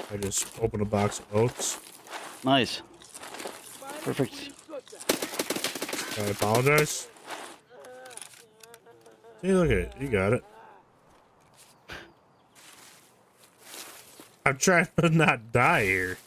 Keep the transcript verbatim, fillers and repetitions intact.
I just opened a box of oats. Nice. Perfect. I apologize. See, look at it. You got it. I'm trying to not die here.